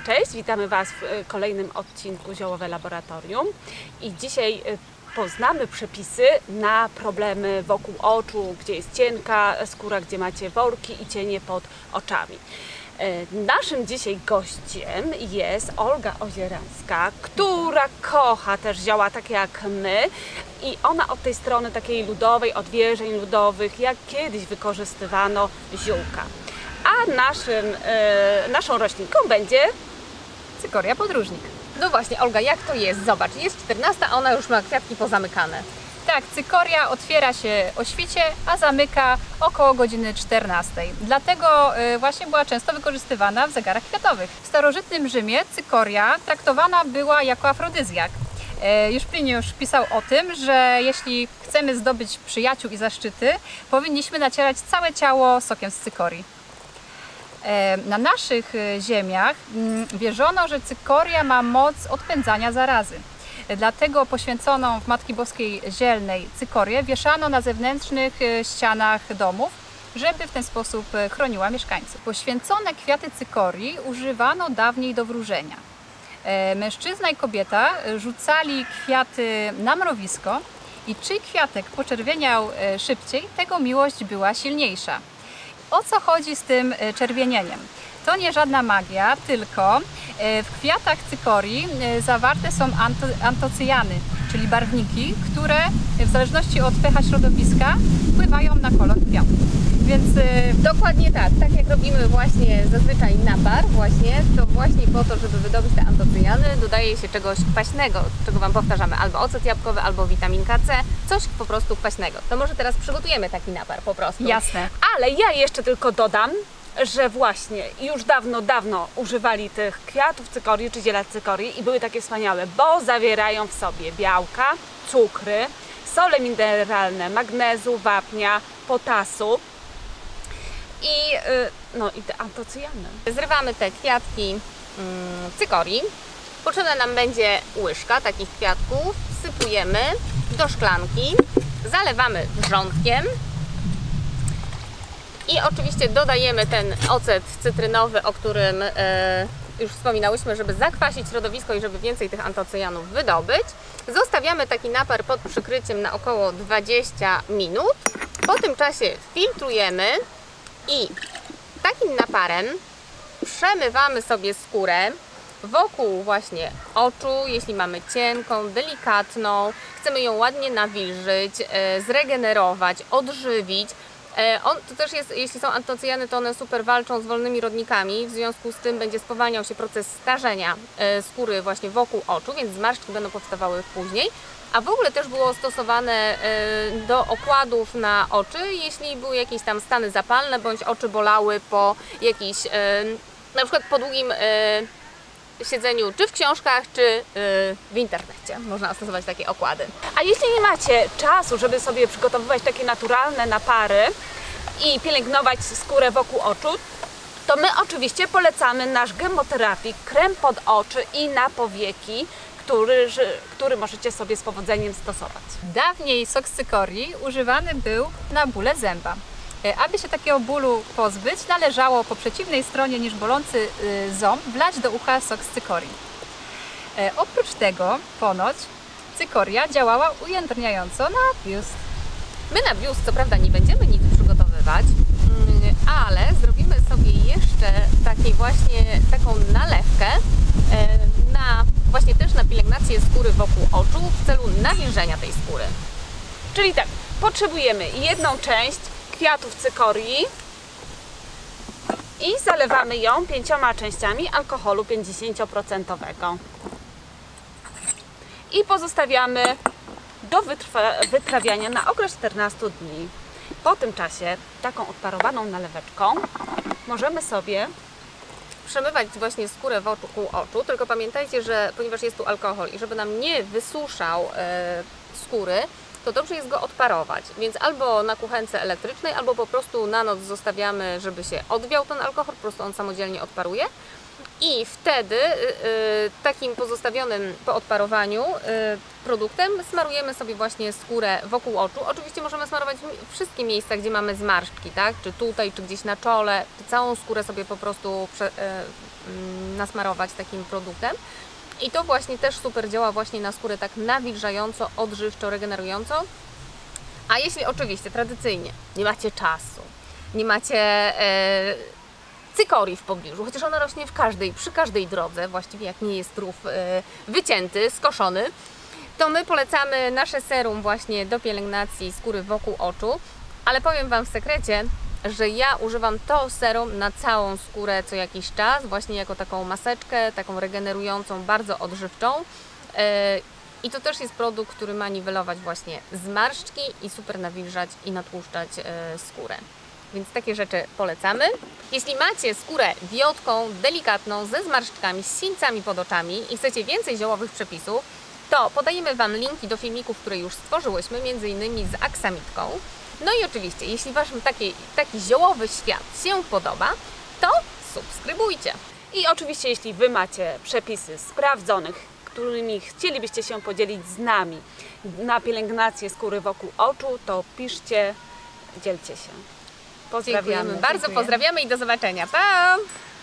Cześć, witamy Was w kolejnym odcinku Ziołowe Laboratorium i dzisiaj poznamy przepisy na problemy wokół oczu, gdzie jest cienka skóra, gdzie macie worki i cienie pod oczami. Naszym dzisiaj gościem jest Olga Ozieranska, która kocha też zioła tak jak my i ona od tej strony takiej ludowej, od wierzeń ludowych, jak kiedyś wykorzystywano ziółka. A naszą roślinką będzie cykoria podróżnik. No właśnie, Olga, jak to jest? Zobacz, jest 14, a ona już ma kwiatki pozamykane. Tak, cykoria otwiera się o świcie, a zamyka około godziny 14. Dlatego właśnie była często wykorzystywana w zegarach kwiatowych. W starożytnym Rzymie cykoria traktowana była jako afrodyzjak. Już Pliniusz pisał o tym, że jeśli chcemy zdobyć przyjaciół i zaszczyty, powinniśmy nacierać całe ciało sokiem z cykorii. Na naszych ziemiach wierzono, że cykoria ma moc odpędzania zarazy. Dlatego poświęconą w Matki Boskiej zielnej cykorię wieszano na zewnętrznych ścianach domów, żeby w ten sposób chroniła mieszkańców. Poświęcone kwiaty cykorii używano dawniej do wróżenia. Mężczyzna i kobieta rzucali kwiaty na mrowisko i czyj kwiatek poczerwieniał szybciej, tego miłość była silniejsza. O co chodzi z tym czerwienieniem? To nie żadna magia, tylko w kwiatach cykorii zawarte są antocyjany, czyli barwniki, które w zależności od pH środowiska wpływają na kolor kwiatu. Więc dokładnie tak, tak jak robimy właśnie zazwyczaj napar, to właśnie po to, żeby wydobyć te antocyjany, dodaje się czegoś kwaśnego, czego Wam powtarzamy, albo ocet jabłkowy, albo witaminka C, coś po prostu kwaśnego. To może teraz przygotujemy taki napar po prostu. Jasne. Ale ja jeszcze tylko dodam, że właśnie już dawno używali tych kwiatów cykorii czy ziela cykorii i były takie wspaniałe, bo zawierają w sobie białka, cukry, sole mineralne, magnezu, wapnia, potasu i te antocyjany. Zrywamy te kwiatki cykorii. Potrzebna nam będzie łyżka takich kwiatków. Wsypujemy do szklanki, zalewamy wrzątkiem i oczywiście dodajemy ten ocet cytrynowy, o którym już wspominałyśmy, żeby zakwasić środowisko i żeby więcej tych antocyjanów wydobyć. Zostawiamy taki napar pod przykryciem na około 20 minut. Po tym czasie filtrujemy i takim naparem przemywamy sobie skórę wokół właśnie oczu, jeśli mamy cienką, delikatną, chcemy ją ładnie nawilżyć, zregenerować, odżywić. To też jest, jeśli są antocyjany, to one super walczą z wolnymi rodnikami, w związku z tym będzie spowalniał się proces starzenia skóry właśnie wokół oczu, więc zmarszczki będą powstawały później. A w ogóle też było stosowane do okładów na oczy, jeśli były jakieś tam stany zapalne, bądź oczy bolały po jakiejś, na przykład po długim siedzeniu, czy w książkach, czy w internecie. Można stosować takie okłady. A jeśli nie macie czasu, żeby sobie przygotowywać takie naturalne napary i pielęgnować skórę wokół oczu, to my oczywiście polecamy nasz Gemoterapii, krem pod oczy i na powieki, który możecie sobie z powodzeniem stosować. dawniej sok z cykorii używany był na bóle zęba. Aby się takiego bólu pozbyć, należało po przeciwnej stronie niż bolący ząb wlać do ucha sok z cykorii. Oprócz tego, ponoć, cykoria działała ujędrniająco na biust. My na biust co prawda nie będziemy nic przygotowywać, ale zrobimy sobie jeszcze taką nalewkę właśnie też na pielęgnację skóry wokół oczu w celu nawilżenia tej skóry. Czyli tak, potrzebujemy jedną część kwiatów cykorii i zalewamy ją 5 częściami alkoholu 50%. I pozostawiamy do wytrawiania na okres 14 dni. Po tym czasie taką odparowaną naleweczką możemy sobie Przemywać właśnie skórę wokół oczu, tylko pamiętajcie, że ponieważ jest tu alkohol i żeby nam nie wysuszał skóry, to dobrze jest go odparować, więc albo na kuchence elektrycznej, albo po prostu na noc zostawiamy, żeby się odwiał ten alkohol, po prostu on samodzielnie odparuje. I wtedy takim pozostawionym po odparowaniu produktem smarujemy sobie właśnie skórę wokół oczu. Oczywiście możemy smarować w wszystkich miejscach, gdzie mamy zmarszczki, tak? Czy tutaj, czy gdzieś na czole, czy całą skórę sobie po prostu nasmarować takim produktem. I to właśnie też super działa właśnie na skórę tak nawilżająco, odżywczo, regenerująco. A jeśli oczywiście tradycyjnie nie macie czasu, nie macie cykorii w pobliżu, chociaż ona rośnie przy każdej drodze, właściwie jak nie jest rów wycięty, skoszony, to my polecamy nasze serum właśnie do pielęgnacji skóry wokół oczu, ale powiem Wam w sekrecie, że ja używam to serum na całą skórę co jakiś czas, właśnie jako taką maseczkę, taką regenerującą, bardzo odżywczą. I to też jest produkt, który ma niwelować właśnie zmarszczki i super nawilżać i natłuszczać skórę. Więc takie rzeczy polecamy. Jeśli macie skórę wiotką, delikatną, ze zmarszczkami, z sińcami pod oczami i chcecie więcej ziołowych przepisów, to podajemy Wam linki do filmików, które już stworzyłyśmy, m.in. z aksamitką. No i oczywiście, jeśli Wam taki ziołowy świat się podoba, to subskrybujcie. I oczywiście, jeśli Wy macie przepisy sprawdzonych, którymi chcielibyście się podzielić z nami na pielęgnację skóry wokół oczu, to piszcie, dzielcie się. Pozdrawiamy. Dziękujemy bardzo, pozdrawiamy i do zobaczenia. Pa!